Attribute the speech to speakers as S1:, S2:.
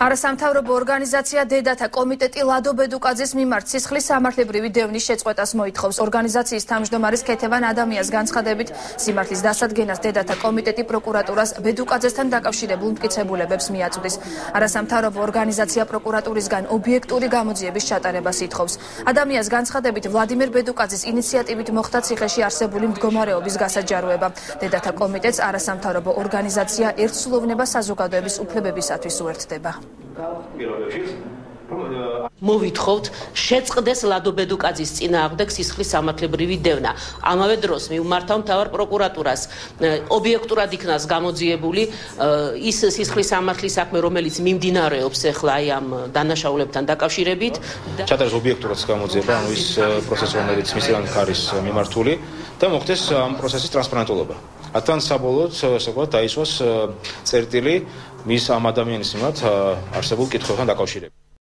S1: არასამთავრობო ორგანიზაცია დედათა კომიტეტი ლადო ბედუკაძის მიმართ სისხლის სამართლებრივი დევნის შეწყვეტას მოითხოვს. ორგანიზაციის თავმჯდომარის ქეთევან ადამიანის განცხადებით, სიმართლის დასადგენას დედათა კომიტეტი პროკურატურას ბედუკაძესთან დაკავშირებულ მტკიცებულებებს მიაწვდის. არასამთავრობო ორგანიზაცია პროკურატურისგან ობიექტური გამოძიების ჩატარებას ითხოვს. ადამიანის განცხადებით, ვლადიმერ ბედუკაძის ინიციატივით მოხდა ციხეში არსებული მდგომარეობის გასაჯაროება. დედათა კომიტეტს არასამთავრობო ორგანიზაცია ერთსულოვნება საზოგადოების უფლებებისათვის უერთდება.
S2: მოვითხოვთ შეწყდეს ლადო ბედუკაძის წინააღმდეგ სისხლის სამართლებრივი დევნა. ამავე დროს მივმართავ მთავარ პროკურატურას ობიექტურად იქნას გამოძიებული ის სისხლის სამართლის საქმე, რომელიც მიმდინარეობს ახლა აი ამ დანაშაულებთან დაკავშირებით.
S3: ჩატარდეს ობიექტურად გამოძიება, ანუ ის პროცესი, რომელიც მისგან არის მიმართული და მოხდეს ამ პროცესის ტრანსპარენტულობა. თან საბოლოოდ დაისვას წერტილი მის ამ ადამიანის მიმართ არსებულ კითხვებთან დაკავშირებით.